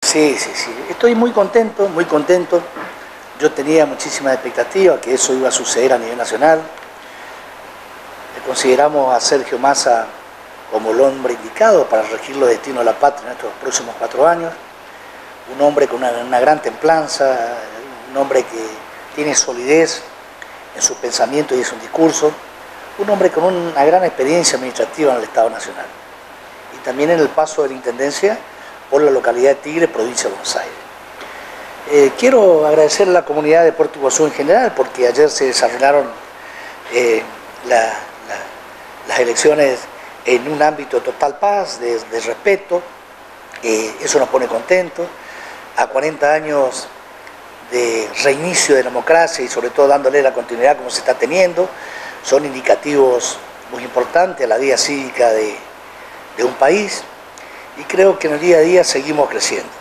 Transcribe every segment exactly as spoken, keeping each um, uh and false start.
Sí, sí, sí. Estoy muy contento, muy contento. Yo tenía muchísimas expectativas que eso iba a suceder a nivel nacional. Consideramos a Sergio Massa como el hombre indicado para regir los destinos de la patria en estos próximos cuatro años. Un hombre con una, una gran templanza, un hombre que tiene solidez en su pensamiento y en su discurso, un hombre con una gran experiencia administrativa en el Estado Nacional y también en el paso de la Intendencia por la localidad de Tigre, provincia de Buenos Aires. Eh, quiero agradecer a la comunidad de Puerto Iguazú en general, porque ayer se desarrollaron eh, la, la, las elecciones en un ámbito de total paz, de, de respeto. Eh, eso nos pone contentos. A cuarenta años de reinicio de la democracia y sobre todo dándole la continuidad como se está teniendo, son indicativos muy importantes a la vida cívica de, de un país, y creo que en el día a día seguimos creciendo.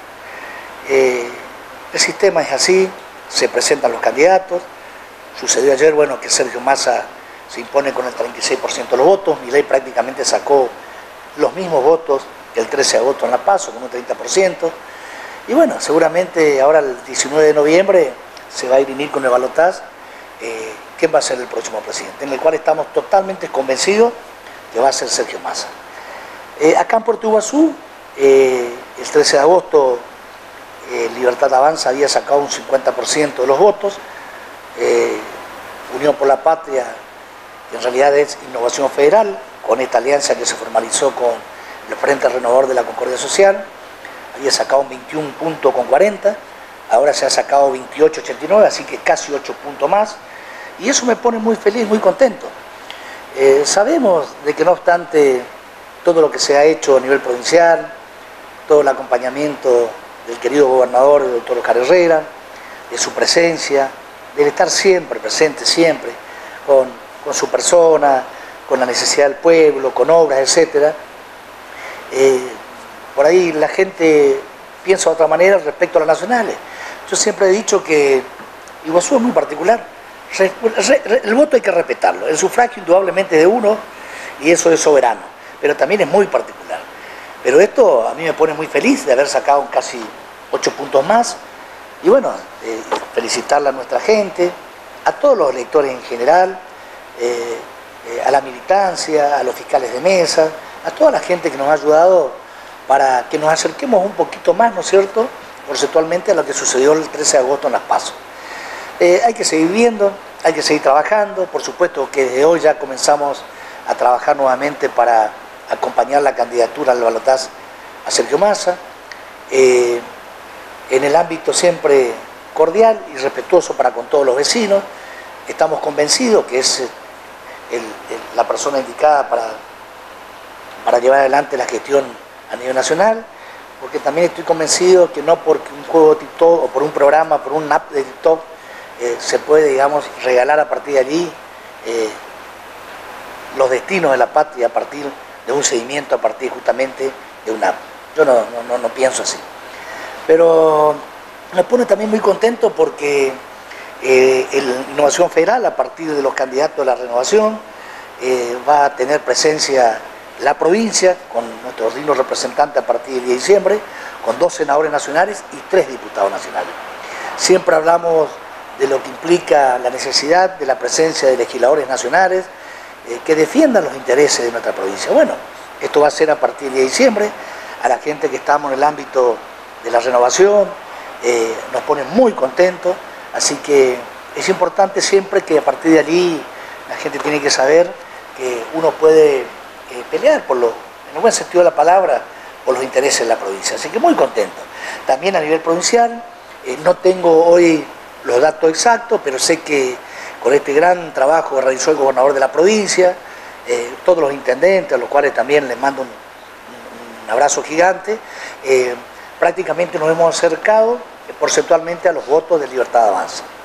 Eh, el sistema es así, se presentan los candidatos. Sucedió ayer, bueno, que Sergio Massa se impone con el treinta y seis por ciento de los votos, Milei prácticamente sacó los mismos votos que el trece de agosto en La Paso, con un treinta por ciento, y bueno, seguramente ahora el diecinueve de noviembre se va a dirimir con el balotaje eh, quién va a ser el próximo presidente, en el cual estamos totalmente convencidos que va a ser Sergio Massa. Eh, acá en Puerto Iguazú, eh, el trece de agosto, eh, Libertad Avanza había sacado un cincuenta por ciento de los votos, eh, Unión por la Patria, que en realidad es Innovación Federal, con esta alianza que se formalizó con el Frente Renovador de la Concordia Social, había sacado un veintiuno punto con cuarenta, ahora se ha sacado veintiocho ochenta y nueve, así que casi ocho puntos más, y eso me pone muy feliz, muy contento. Eh, sabemos de que no obstante todo lo que se ha hecho a nivel provincial, todo el acompañamiento del querido gobernador, el doctor Oscar Herrera, de su presencia, de estar siempre presente, siempre, con, con su persona, con la necesidad del pueblo, con obras, etcétera. Eh, por ahí la gente piensa de otra manera respecto a las nacionales. Yo siempre he dicho que Iguazú es muy particular. Re, re, re, el voto hay que respetarlo. El sufragio indudablemente es de uno y eso es soberano, pero también es muy particular. Pero esto a mí me pone muy feliz de haber sacado casi ocho puntos más. Y bueno, eh, felicitarle a nuestra gente, a todos los electores en general, eh, eh, a la militancia, a los fiscales de mesa, a toda la gente que nos ha ayudado para que nos acerquemos un poquito más, ¿no es cierto?, porcentualmente a lo que sucedió el trece de agosto en Las Paso. Eh, hay que seguir viendo, hay que seguir trabajando, por supuesto que desde hoy ya comenzamos a trabajar nuevamente para acompañar la candidatura al balotaje a Sergio Massa, eh, en el ámbito siempre cordial y respetuoso para con todos los vecinos. Estamos convencidos que es el, el, la persona indicada para, para llevar adelante la gestión a nivel nacional, porque también estoy convencido que no porque un juego de TikTok o por un programa, por un app de TikTok, eh, se puede, digamos, regalar a partir de allí eh, los destinos de la patria a partir de un seguimiento, a partir justamente de una app. Yo no, no, no, no pienso así. Pero me pone también muy contento porque eh, el Innovación Federal, a partir de los candidatos de la renovación, eh, va a tener presencia la provincia, con nuestros dignos representantes a partir del diez de diciembre, con dos senadores nacionales y tres diputados nacionales. Siempre hablamos de lo que implica la necesidad de la presencia de legisladores nacionales eh, que defiendan los intereses de nuestra provincia. Bueno, esto va a ser a partir del diez de diciembre, a la gente que estamos en el ámbito de la renovación, eh, nos pone muy contentos, así que es importante siempre que a partir de allí la gente tiene que saber que uno puede eh, pelear por lo, en el buen sentido de la palabra, por los intereses de la provincia, así que muy contento. También a nivel provincial, eh, no tengo hoy los datos exactos, pero sé que con este gran trabajo que realizó el gobernador de la provincia, eh, todos los intendentes, a los cuales también les mando un, un abrazo gigante, eh, prácticamente nos hemos acercado eh, porcentualmente a los votos de Libertad Avanza.